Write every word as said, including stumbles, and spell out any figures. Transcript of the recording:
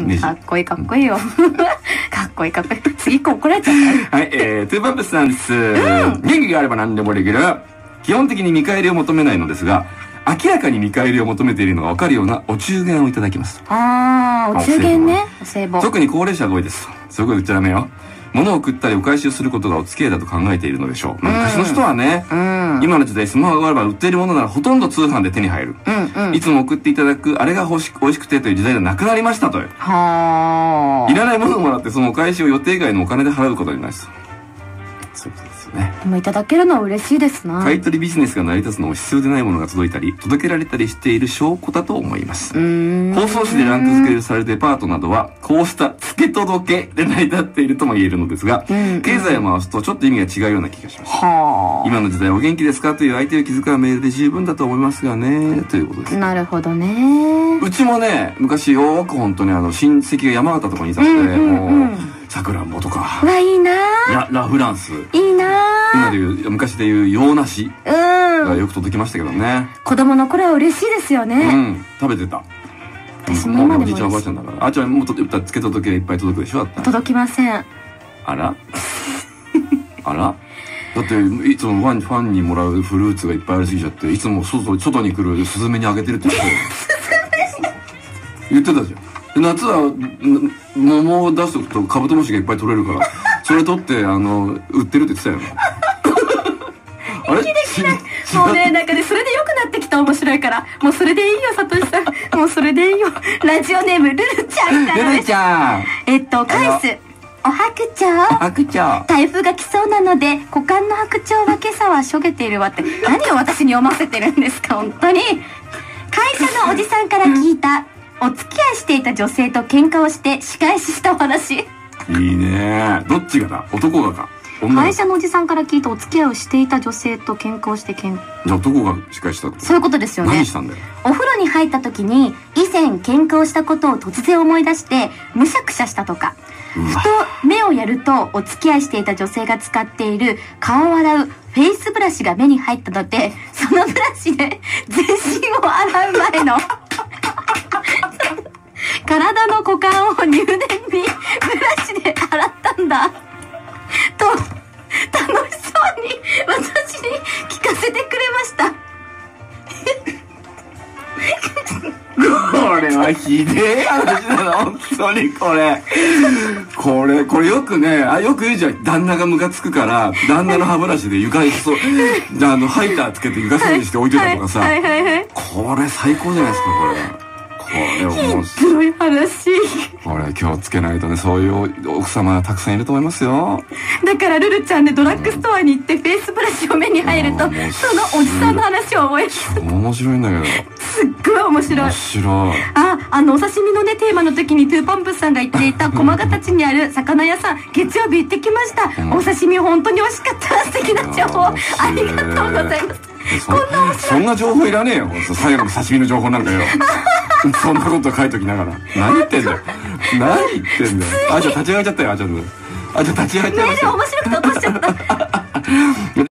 ネジ。 かっこいいかっこいいよ。かっこいいかっこいい。次一個怒られちゃった。 はい、えー、トゥーパンプスさんです。元気があれば何でもできる。基本的に見返りを求めないのですが、明らかに見返りを求めているのが分かるようなお中元をいただきます。 あー、お中元ね。お歳暮。 特に高齢者が多いです。すごい言っちゃダメよ。物を送ったりお返しをすることがお付き合いだと考えているのでしょう。まあ、昔の人はね、うん、今の時代スマホがあれば売っているものならほとんど通販で手に入る。うんうん、いつも送っていただくあれが欲しく美味しくてという時代がなくなりましたという。はあ。いらないものをもらってそのお返しを予定外のお金で払うことになります。そういうことですよね。 でもいただけるのは嬉しいですな。 買い取りビジネスが成り立つのも必要でないものが届いたり届けられたりしている証拠だと思います。包装紙でランク付けされるデパートなどはこうした付け届けで成り立っているとも言えるのですが、経済を回すとちょっと意味が違うような気がします。今の時代お元気ですかという相手を気遣うメールで十分だと思いますがね、ということです。 なるほどね。 うちもね、昔よく本当にあの親戚が山形とかにいたので、もうさくらんぼとか、 うわいいなララフランスいいな今でいう昔でいう洋梨がよく届きましたけどね。 子供の頃は嬉しいですよね。 うん、食べてた。 私も今でもおじいちゃんおばあちゃんだから。あちゃんもっとつけた時はいっぱい届くでしょ。だった届きません。 あらあら、だっていつもファンファンにもらうフルーツがいっぱいありすぎちゃって、いつも外外に来るスズメにあげてるって言ってたよ。言ってたじゃん。夏は桃を出すとカブトムシがいっぱい取れるから、それ取ってあの売ってるって言ってたよね。あれもうね、なんかね、それで良くなってきた。面白いから。もうそれでいいよ、さとしさん。もうそれでいいよ。ラジオネーム、ルルちゃんから。 ルルちゃん。 えっと、返す。お白鳥。 お白鳥。 台風が来そうなので、股間の白鳥は今朝はしょげているわって。何を私に読ませてるんですか、本当に。会社のおじさんから聞いた、お付き合いしていた女性と喧嘩をして仕返ししたお話。いいね。どっちがだ、男がか。 会社のおじさんから聞いたお付き合いをしていた女性と喧嘩をして喧嘩。 じゃあ男が仕返したって。 そういうことですよね。 何したんだよ。 お風呂に入った時に以前喧嘩をしたことを突然思い出してむしゃくしゃしたとか。ふと目をやるとお付き合いしていた女性が使っている顔を洗うフェイスブラシが目に入ったので、そのブラシで全身を洗う前の体の股間を入念にブラシで洗ったんだと楽しそうに私に聞かせてくれました。 これはひでえ話だな、本当にこれ。これ、これよくね、あ、よく言うじゃん。旦那がムカつくから、旦那の歯ブラシで床にそう、あの、ハイターつけて床掃除して置いといたとかさ。 はいはいはいはい、 これ最高じゃないですか、これ。これ面白い話。 これ気をつけないとね、そういう奥様がたくさんいると思いますよ。 だからルルちゃんでドラッグストアに行ってフェイスブラシを目に入ると、そのおじさんの話を覚える。 面白いんだけど。 すっごい面白い。 面白い。 あ、あのお刺身のねテーマの時にトゥーパンプスさんが言っていた駒ヶ達にある魚屋さん、月曜日行ってきました。お刺身本当に美味しかった。素敵な情報ありがとうございます。 そ, こんなそんな情報いらねえよ。最後の刺身の情報なんかよ。そんなこと書いときながら何言ってんだよ。何言ってんだよ。あ、じゃあ立ち上がっちゃったよ。あ、ちょっとあ、じゃあ立ち上がっちゃいました。 メール面白くて落としちゃった。